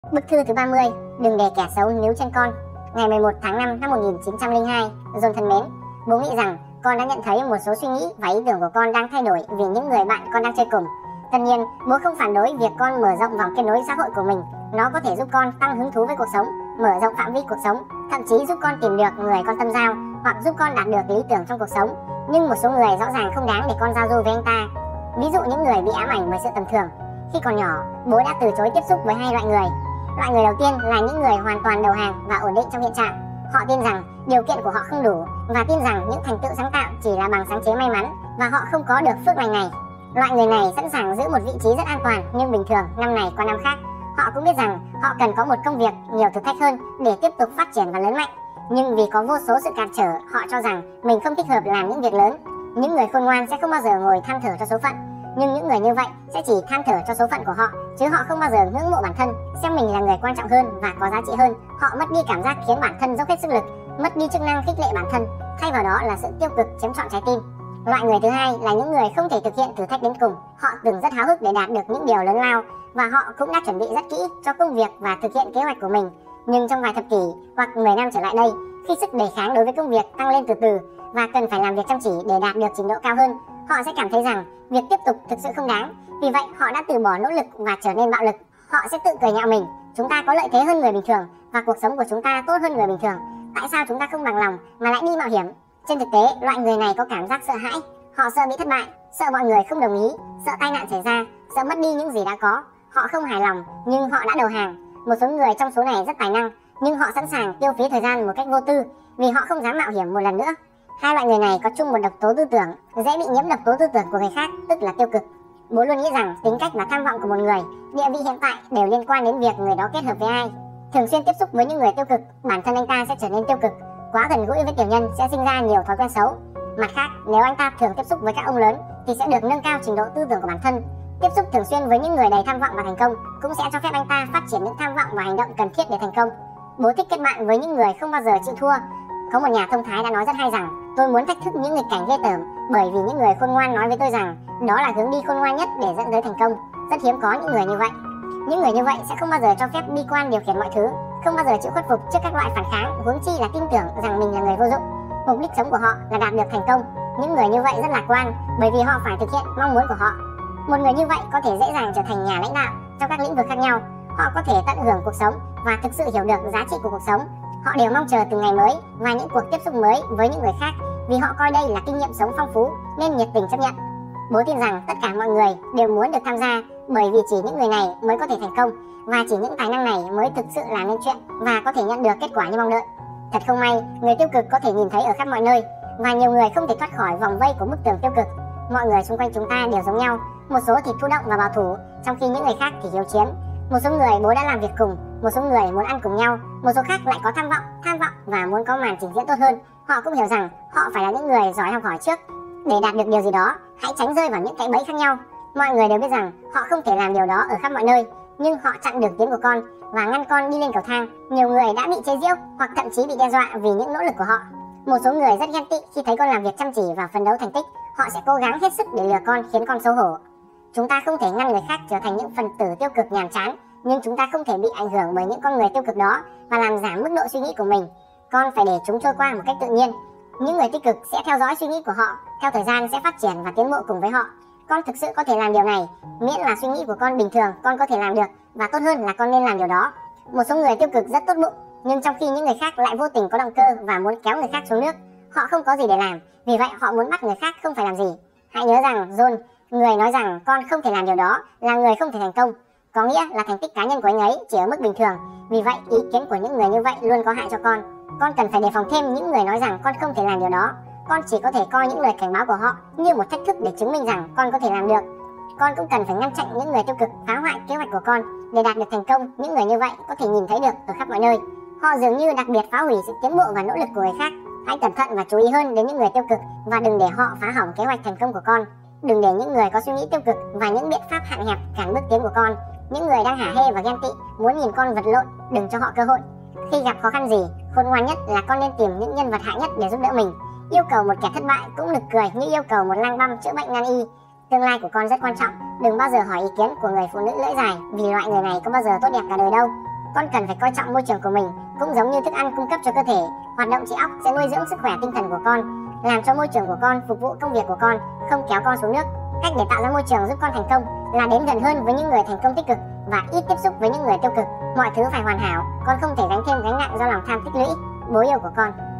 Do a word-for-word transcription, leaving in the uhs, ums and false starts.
Bức thư thứ ba mươi, đừng để kẻ xấu níu chân con. Ngày mười một tháng năm năm một nghìn chín trăm lẻ hai, John thân mến, bố nghĩ rằng con đã nhận thấy một số suy nghĩ và ý tưởng của con đang thay đổi vì những người bạn con đang chơi cùng. Tất nhiên, bố không phản đối việc con mở rộng vòng kết nối xã hội của mình. Nó có thể giúp con tăng hứng thú với cuộc sống, mở rộng phạm vi cuộc sống, thậm chí giúp con tìm được người con tâm giao hoặc giúp con đạt được lý tưởng trong cuộc sống. Nhưng một số người rõ ràng không đáng để con giao du với anh ta. Ví dụ những người bị ám ảnh bởi sự tầm thường. Khi còn nhỏ, bố đã từ chối tiếp xúc với hai loại người. Loại người đầu tiên là những người hoàn toàn đầu hàng và ổn định trong hiện trạng. Họ tin rằng điều kiện của họ không đủ và tin rằng những thành tựu sáng tạo chỉ là bằng sáng chế may mắn và họ không có được phước lành này. Loại người này sẵn sàng giữ một vị trí rất an toàn nhưng bình thường năm này qua năm khác. Họ cũng biết rằng họ cần có một công việc nhiều thử thách hơn để tiếp tục phát triển và lớn mạnh. Nhưng vì có vô số sự cản trở, họ cho rằng mình không thích hợp làm những việc lớn. Những người khôn ngoan sẽ không bao giờ ngồi than thở cho số phận. Nhưng những người như vậy sẽ chỉ than thở cho số phận của họ, chứ họ không bao giờ ngưỡng mộ bản thân, xem mình là người quan trọng hơn và có giá trị hơn. Họ mất đi cảm giác khiến bản thân dốc hết sức lực, mất đi chức năng khích lệ bản thân, thay vào đó là sự tiêu cực chiếm trọn trái tim. Loại người thứ hai là những người không thể thực hiện thử thách đến cùng. Họ từng rất háo hức để đạt được những điều lớn lao và họ cũng đã chuẩn bị rất kỹ cho công việc và thực hiện kế hoạch của mình. Nhưng trong vài thập kỷ hoặc mười năm trở lại đây, khi sức đề kháng đối với công việc tăng lên từ từ và cần phải làm việc chăm chỉ để đạt được trình độ cao hơn, họ sẽ cảm thấy rằng việc tiếp tục thực sự không đáng. Vì vậy họ đã từ bỏ nỗ lực và trở nên bạo lực. Họ sẽ tự cười nhạo mình. Chúng ta có lợi thế hơn người bình thường và cuộc sống của chúng ta tốt hơn người bình thường. Tại sao chúng ta không bằng lòng mà lại đi mạo hiểm? Trên thực tế, loại người này có cảm giác sợ hãi. Họ sợ bị thất bại, sợ mọi người không đồng ý, sợ tai nạn xảy ra, sợ mất đi những gì đã có. Họ không hài lòng nhưng họ đã đầu hàng. Một số người trong số này rất tài năng nhưng họ sẵn sàng tiêu phí thời gian một cách vô tư vì họ không dám mạo hiểm một lần nữa. Hai loại người này có chung một độc tố tư tưởng, dễ bị nhiễm độc tố tư tưởng của người khác, tức là tiêu cực. Bố luôn nghĩ rằng tính cách và tham vọng của một người, địa vị hiện tại đều liên quan đến việc người đó kết hợp với ai. Thường xuyên tiếp xúc với những người tiêu cực, bản thân anh ta sẽ trở nên tiêu cực. Quá gần gũi với tiểu nhân sẽ sinh ra nhiều thói quen xấu. Mặt khác, nếu anh ta thường tiếp xúc với các ông lớn thì sẽ được nâng cao trình độ tư tưởng của bản thân. Tiếp xúc thường xuyên với những người đầy tham vọng và thành công cũng sẽ cho phép anh ta phát triển những tham vọng và hành động cần thiết để thành công. Bố thích kết bạn với những người không bao giờ chịu thua. Có một nhà thông thái đã nói rất hay rằng, tôi muốn thách thức những nghịch cảnh ghê tởm, bởi vì những người khôn ngoan nói với tôi rằng đó là hướng đi khôn ngoan nhất để dẫn tới thành công. Rất hiếm có những người như vậy. Những người như vậy sẽ không bao giờ cho phép bi quan điều khiển mọi thứ, không bao giờ chịu khuất phục trước các loại phản kháng, huống chi là tin tưởng rằng mình là người vô dụng. Mục đích sống của họ là đạt được thành công. Những người như vậy rất lạc quan, bởi vì họ phải thực hiện mong muốn của họ. Một người như vậy có thể dễ dàng trở thành nhà lãnh đạo trong các lĩnh vực khác nhau. Họ có thể tận hưởng cuộc sống và thực sự hiểu được giá trị của cuộc sống. Họ đều mong chờ từng ngày mới và những cuộc tiếp xúc mới với những người khác vì họ coi đây là kinh nghiệm sống phong phú nên nhiệt tình chấp nhận. Bố tin rằng tất cả mọi người đều muốn được tham gia, bởi vì chỉ những người này mới có thể thành công và chỉ những tài năng này mới thực sự làm nên chuyện và có thể nhận được kết quả như mong đợi. Thật không may, người tiêu cực có thể nhìn thấy ở khắp mọi nơi và nhiều người không thể thoát khỏi vòng vây của bức tường tiêu cực. Mọi người xung quanh chúng ta đều giống nhau, một số thì thụ động và bảo thủ, trong khi những người khác thì hiếu chiến. Một số người bố đã làm việc cùng, một số người muốn ăn cùng nhau, một số khác lại có tham vọng, tham vọng và muốn có màn trình diễn tốt hơn. Họ cũng hiểu rằng họ phải là những người giỏi học hỏi trước. Để đạt được điều gì đó, hãy tránh rơi vào những cái bẫy khác nhau. Mọi người đều biết rằng họ không thể làm điều đó ở khắp mọi nơi, nhưng họ chặn đường tiến của con và ngăn con đi lên cầu thang. Nhiều người đã bị chế giễu hoặc thậm chí bị đe dọa vì những nỗ lực của họ. Một số người rất ghen tị khi thấy con làm việc chăm chỉ và phấn đấu thành tích. Họ sẽ cố gắng hết sức để lừa con, khiến con xấu hổ. Chúng ta không thể ngăn người khác trở thành những phần tử tiêu cực nhàm chán, nhưng chúng ta không thể bị ảnh hưởng bởi những con người tiêu cực đó và làm giảm mức độ suy nghĩ của mình. Con phải để chúng trôi qua một cách tự nhiên. Những người tích cực sẽ theo dõi suy nghĩ của họ, theo thời gian sẽ phát triển và tiến bộ cùng với họ. Con thực sự có thể làm điều này, miễn là suy nghĩ của con bình thường, con có thể làm được, và tốt hơn là con nên làm điều đó. Một số người tiêu cực rất tốt bụng, nhưng trong khi những người khác lại vô tình có động cơ và muốn kéo người khác xuống nước. Họ không có gì để làm, vì vậy họ muốn bắt người khác không phải làm gì. Hãy nhớ rằng John, người nói rằng con không thể làm điều đó, là người không thể thành công. Có nghĩa là thành tích cá nhân của anh ấy chỉ ở mức bình thường. Vì vậy, ý kiến của những người như vậy luôn có hại cho con. Con cần phải đề phòng thêm những người nói rằng con không thể làm điều đó. Con chỉ có thể coi những lời cảnh báo của họ như một thách thức để chứng minh rằng con có thể làm được. Con cũng cần phải ngăn chặn những người tiêu cực phá hoại kế hoạch của con. Để đạt được thành công, những người như vậy có thể nhìn thấy được ở khắp mọi nơi. Họ dường như đặc biệt phá hủy sự tiến bộ và nỗ lực của người khác. Hãy cẩn thận và chú ý hơn đến những người tiêu cực và đừng để họ phá hỏng kế hoạch thành công của con. Đừng để những người có suy nghĩ tiêu cực và những biện pháp hạn hẹp cản bước tiến của con. Những người đang hả hê và ghen tị muốn nhìn con vật lộn, đừng cho họ cơ hội. Khi gặp khó khăn gì, khôn ngoan nhất là con nên tìm những nhân vật hạng nhất để giúp đỡ mình. Yêu cầu một kẻ thất bại cũng nực cười như yêu cầu một lang băm chữa bệnh nan y. Tương lai của con rất quan trọng, đừng bao giờ hỏi ý kiến của người phụ nữ lưỡi dài, vì loại người này có bao giờ tốt đẹp cả đời đâu. Con cần phải coi trọng môi trường của mình, cũng giống như thức ăn cung cấp cho cơ thể. Hoạt động trí óc sẽ nuôi dưỡng sức khỏe tinh thần của con, làm cho môi trường của con phục vụ công việc của con, không kéo con xuống nước. Cách để tạo ra môi trường giúp con thành công là đến gần hơn với những người thành công tích cực và ít tiếp xúc với những người tiêu cực. Mọi thứ phải hoàn hảo, con không thể gánh thêm gánh nặng do lòng tham tích lũy. Bố yêu của con.